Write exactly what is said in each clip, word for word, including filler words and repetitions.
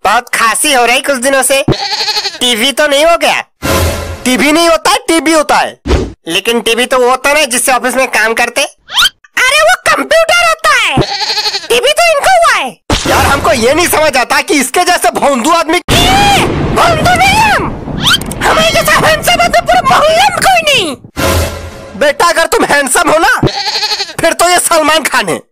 बहुत खांसी हो रही कुछ दिनों से। टीवी तो नहीं हो गया? टीवी नहीं होता है, टीबी होता है। लेकिन टीवी तो वो होता है ना जिससे ऑफिस में काम करते। अरे वो कंप्यूटर होता है, टीवी तो इनको हुआ है। यार हमको ये नहीं समझ आता कि इसके जैसे भोंदू आदमी। भोंदू नहीं हम, हमारे जैसा हैंडसम है तो पूरे मोहल्ले में कोई नहीं। बेटा अगर तुम हैंडसम हो ना फिर तो ये सलमान खान है।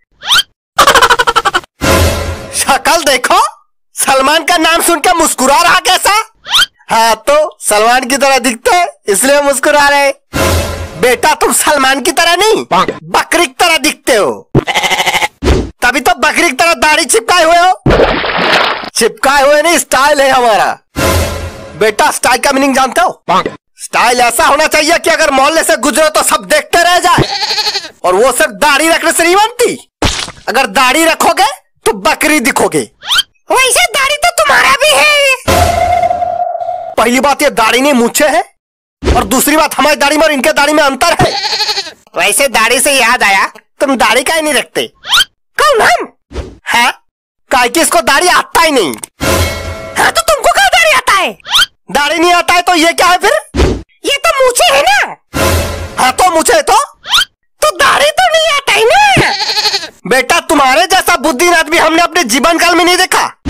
शक्ल देखो, सलमान का नाम सुन के मुस्कुरा रहा कैसा? हाँ तो सलमान की तरह दिखते हैं इसलिए मुस्कुरा रहे। बेटा तुम सलमान की तरह नहीं बकरी की तरह दिखते हो, तभी तो बकरी की तरह दाढ़ी चिपकाए हुए हो। चिपकाए हुए नहीं, स्टाइल है हमारा। बेटा स्टाइल का मीनिंग जानते हो? स्टाइल ऐसा होना चाहिए कि अगर मोहल्ले से गुजरो तो सब देखते रह जाए, और वो सिर्फ दाढ़ी रखने से नहीं बनती। अगर दाढ़ी रखोगे तो बकरी दिखोगे। वैसे दाढ़ी तो तुम्हारा भी है। पहली बात ये दाढ़ी नहीं मूछे है, और दूसरी बात हमारी दाढ़ी में और इनके दाढ़ी में अंतर है। वैसे दाढ़ी से याद आया, तुम दाढ़ी काहे नहीं रखते? कौन हम? है काहे कि इसको दाढ़ी आता ही नहीं। हाँ तो तुमको क्या दाढ़ी आता है? दाढ़ी नहीं आता है तो ये क्या है फिर? ये तो मूछे है ना। हाँ तो मूछे तो तो दाढ़ी तो नहीं आता है ना। बेटा तुम्हारे जैसा बुद्धिमान आदमी हमने अपने जीवन काल में नहीं देखा।